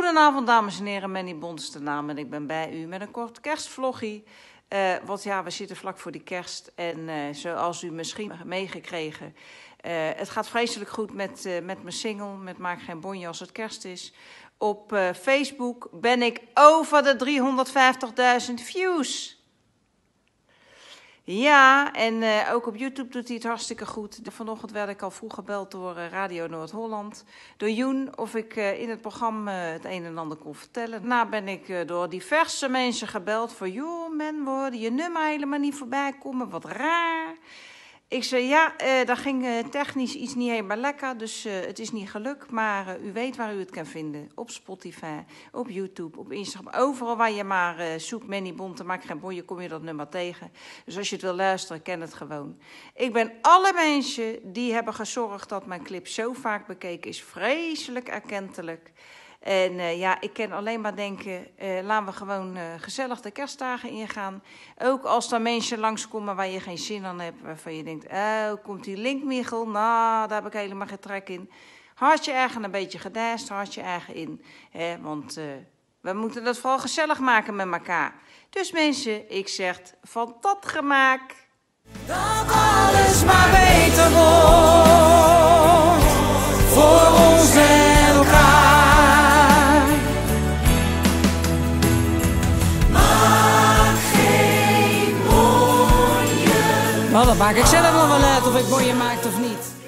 Goedenavond, dames en heren. Manny Bond is de naam en ik ben bij u met een kort kerstvloggie. Want ja, we zitten vlak voor die kerst. En zoals u misschien meegekregen, het gaat vreselijk goed met mijn single, met Maak geen bonje als het kerst is. Op Facebook ben ik over de 350.000 views. Ja, en ook op YouTube doet hij het hartstikke goed. Vanochtend werd ik al vroeg gebeld door Radio Noord-Holland, door Joen, of ik in het programma het een en ander kon vertellen. Daarna ben ik door diverse mensen gebeld van, joh, men, worden je nummer helemaal niet voorbij komen, wat raar. Ik zei, ja, daar ging technisch iets niet helemaal lekker, dus het is niet gelukt. Maar u weet waar u het kan vinden. Op Spotify, op YouTube, op Instagram. Overal waar je maar zoekt, Manny Bond en Maak geen bonje, kom je dat nummer tegen. Dus als je het wil luisteren, ken het gewoon. Ik ben alle mensen die hebben gezorgd dat mijn clip zo vaak bekeken is, vreselijk erkentelijk. En ja, ik kan alleen maar denken, laten we gewoon gezellig de kerstdagen ingaan. Ook als er mensen langskomen waar je geen zin aan hebt, waarvan je denkt, oh, komt die Linkmichel? Nou, daar heb ik helemaal geen trek in. Houd je eigen een beetje gedijst, houd je eigen in. Want we moeten dat vooral gezellig maken met elkaar. Dus mensen, ik zeg, van dat gemaak, dat alles maar beter wordt voor ons en elkaar. Nou, dat maak ik zelf nog wel uit of ik bonje maak of niet.